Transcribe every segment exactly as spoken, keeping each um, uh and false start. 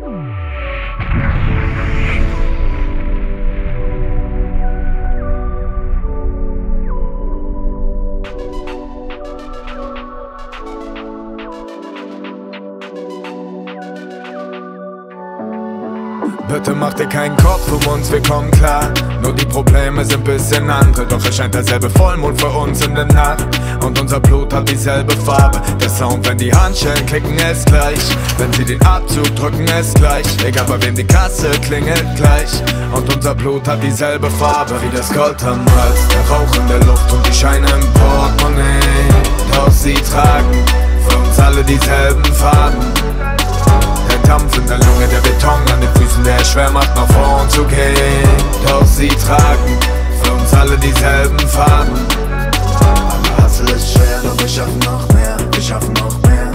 Bitte mach dir keinen Kopf um uns, wir kommen klar. Nur die Probleme sind bisschen andere. Doch es scheint derselbe Vollmond für uns in der Nacht. Und unser Blut hat dieselbe Farbe. Der Sound, wenn die Handschellen klicken, ist gleich. Wenn sie den Abzug drücken, ist gleich. Egal bei wem die Kasse klingelt gleich. Und unser Blut hat dieselbe Farbe. Wie das Gold am Hals, der Rauch in der Luft und die Scheine im Portemonnaie. Doch sie tragen für uns alle dieselben Farben. Dampf in der Lunge, der Beton an den Füßen, der es schwer macht, nach vorn zu gehen. Doch sie tragen für uns alle dieselben Farben. Aber Hustle ist schwer, doch wir schaffen noch mehr, wir schaffen noch mehr.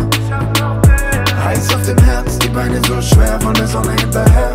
Heiß auf dem Herz, die Beine so schwer, von der Sonne hinterher.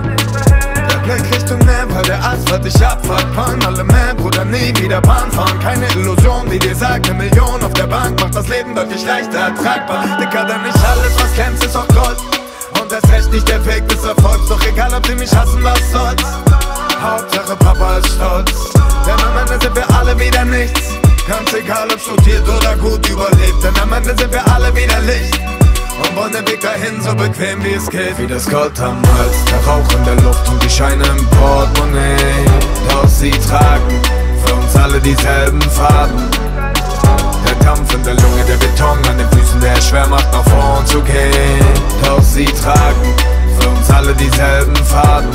Der Blick Richtung Meer, weil der Asphalt dich abfuckt. Fallen alle mehr, Bruder, nie wieder Bahn fahren. Keine Illusion, die dir sagt, eine Million auf der Bank macht das Leben deutlich leichter ertragbar. Dicker, denn nicht alles, was kennst, ist auch Gold. Und erst recht nicht der Weg des Erfolgs. Doch egal, ob sie mich hassen, was soll's. Hauptsache Papa ist stolz. Denn am Ende sind wir alle wieder nichts. Ganz egal, ob studiert oder gut überlebt. Denn am Ende sind wir alle wieder Licht. Und wollen den Weg dahin so bequem wie es geht. Wie das Gold am Hals, der Rauch in der Luft und die Scheine im Portemonnaie. Doch sie tragen für uns alle dieselben Farben. Der Dampf in der Lunge, der Beton an den Füßen, der es schwer macht, nach vorn zu gehen. Doch sie tragen für uns alle dieselben Farben.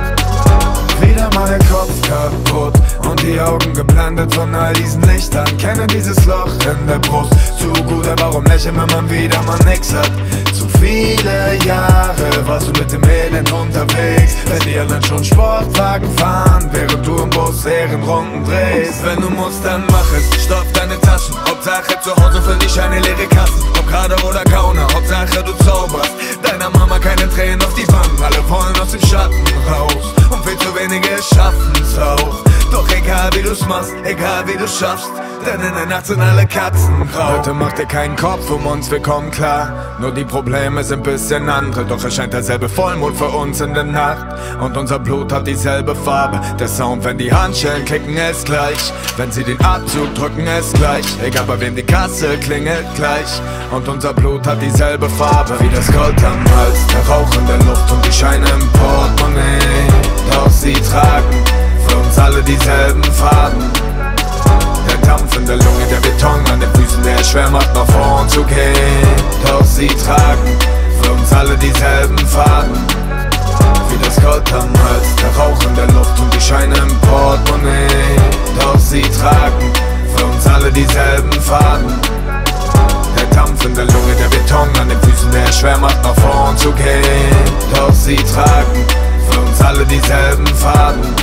Wieder mal der Kopf kaputt und die Augen geblendet von all diesen Lichtern. Kenne dieses Loch in der Brust zu gut, aber warum lächeln, wenn man wieder mal nix hat? Zu viele Jahre warst du mit dem Elend unterwegs, wenn die anderen schon Sportwagen fahren, während du im Bus Ehrenrunden drehst. Wenn du musst, dann mach es, stopf deine Taschen. Hauptsache zu Hause für die Scheine leere Kassen. Ob gerade oder Gauner, Hauptsache du zauberst. Deiner Mama keine Tränen auf die Wangen, alle wollen aus dem Schatten raus. Und viel zu wenige schaffen's auch. Doch egal wie du's machst, egal wie du's schaffst, denn in der Nacht sind alle Katzen grau. Heute mach dir keinen Kopf um uns, wir kommen klar. Nur die Probleme sind bisschen andere. Doch es scheint derselbe Vollmond für uns in der Nacht. Und unser Blut hat dieselbe Farbe. Der Sound, wenn die Handschellen klicken, ist gleich. Wenn sie den Abzug drücken, ist gleich. Egal bei wem die Kasse klingelt gleich. Und unser Blut hat dieselbe Farbe. Wie das Gold am Hals, der Rauch in der Luft und die Scheine im Portemonnaie. Doch sie tragen für uns alle dieselben Farben. Der Dampf in der Lunge, der Beton an den Füßen, der es schwer macht, nach vorn zu gehen. Doch sie tragen für uns alle dieselben Farben. Wie das Gold am Hals, der Rauch in der Luft und die Scheine im Portemonnaie. Doch sie tragen für uns alle dieselben Farben. Der Dampf in der Lunge, der Beton an den Füßen, der es schwer macht, nach vorn zu gehen. Doch sie tragen für uns alle dieselben Farben.